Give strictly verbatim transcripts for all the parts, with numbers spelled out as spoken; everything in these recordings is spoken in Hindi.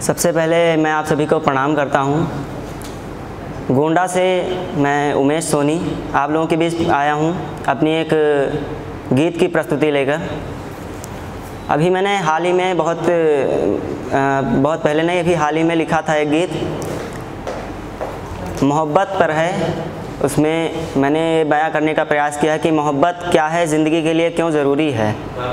सबसे पहले मैं आप सभी को प्रणाम करता हूँ। गोंडा से मैं उमेश सोनी आप लोगों के बीच आया हूँ अपनी एक गीत की प्रस्तुति लेकर। अभी मैंने हाल ही में बहुत बहुत पहले नहीं अभी हाल ही में लिखा था एक गीत मोहब्बत पर है। उसमें मैंने बयां करने का प्रयास किया है कि मोहब्बत क्या है, ज़िंदगी के लिए क्यों ज़रूरी है।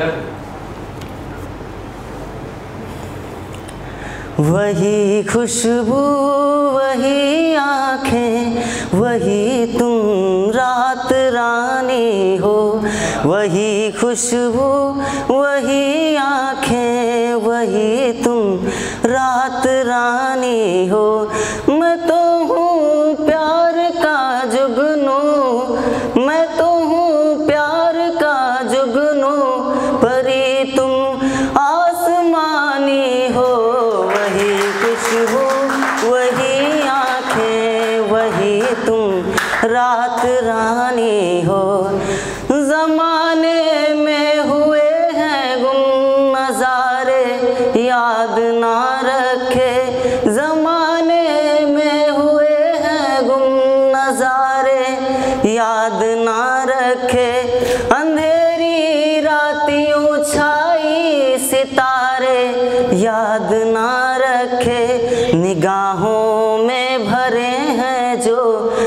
वही खुशबू वही आँखें वही तुम रात रानी हो। वही खुशबू वही आँखें वही तुम रात रानी हो। मैं तो हूँ प्यार का जुगनू, मैं तो हूँ प्यार का जुगनू, परी तुम आसमानी हो। वही खुशबू वही आँखें वही तुम रात रानी हो। ज़माने में हुए हैं गुम नज़ारे याद ना रखे। ज़माने में हुए हैं गुम नज़ारे याद ना रखे। अंधेरी रातियों छाई सितारे याद ना रखे। निगाहों में भरे हैं जो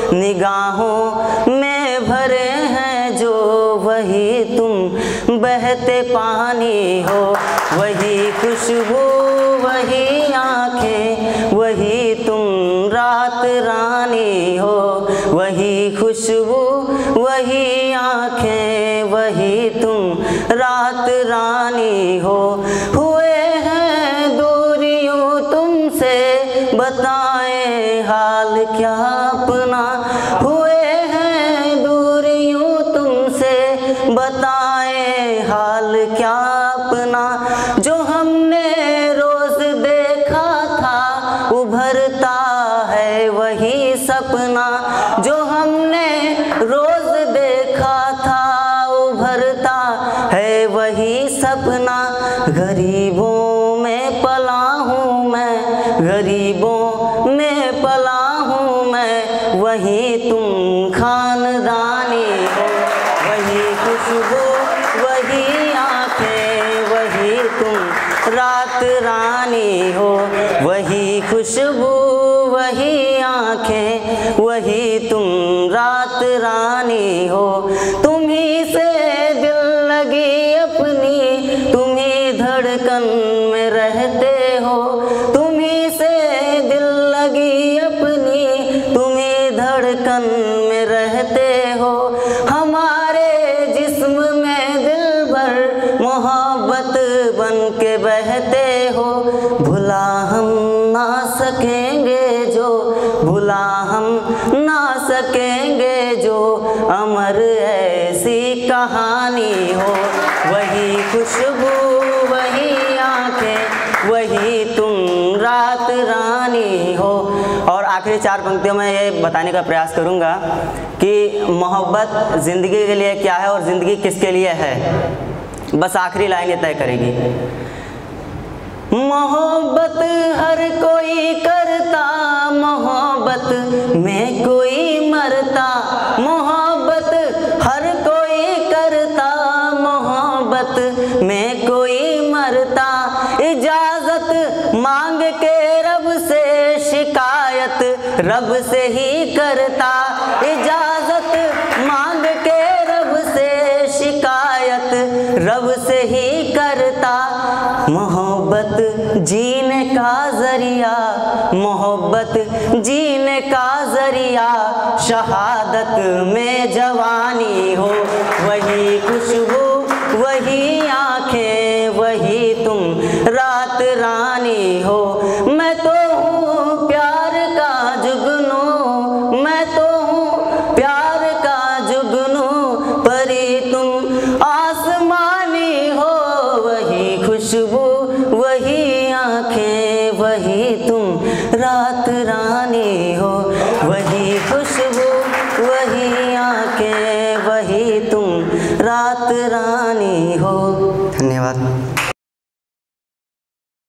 निगाहों में भरे हैं जो वही तुम बहते पानी हो। वही खुशबू वही आँखें वही तुम रात रानी हो। वही खुशबू वही आँखें वही तुम रात रानी हो। हुए हैं दूरियों तुमसे बताएं हाल क्या अपना। हुए हैं दूरियों तुमसे बताएं हाल क्या अपना। जो हमने रोज देखा था उभरता है वही सपना। जो हमने रोज देखा था उभरता है वही सपना। गरीबों में पला हूँ मैं, गरीबों में पला हूँ मैं, वही तुम खानदानी हो। वही खुशबू वही आँखें वही तुम रात रानी हो। वही खुशबू वही आँखें वही तुम रात रानी हो। तुम्ही से दिल लगी अपनी तुम्ही धड़कन में रहते हो। तुम्ही से दिल लगी अपनी तुम्ही धड़कन में रहते हो। हमारे जिस्म में दिल भर मोहब्बत बन के बहते हो। भुला हम ना सकेंगे जो भुला हम ना सकेंगे जो अमर ऐसी कहानी हो। वही खुशबू वही आँखें वही तुम रात रानी हो। और आखिरी चार पंक्तियों में ये बताने का प्रयास करूँगा कि मोहब्बत ज़िंदगी के लिए क्या है और ज़िंदगी किसके लिए है। बस आखिरी लाइनें तय करेगी। मोहब्बत हर कोई करता मोहब्बत में कोई मरता। मोहब्बत हर कोई करता मोहब्बत में कोई मरता। इजाज़त मांग के रब से शिकायत रब से ही करता। इजाज़त मांग के रब से शिकायत रब से ही करता। मोहब्बत जीने का ज़रिया मोहब्बत जीने का ज़रिया शहादत में जवानी हो। वही खुशबू वही आँखें वही तुम रात रानी हो। मैं तो हूँ प्यार का जुगनू, मैं तो हूँ प्यार का जुगनू, परी तुम आसमानी हो। वही खुशबू वही आँखें वही तुम रात रानी हो। वही खुशबू वही आँखें वही तुम रात रानी हो। धन्यवाद।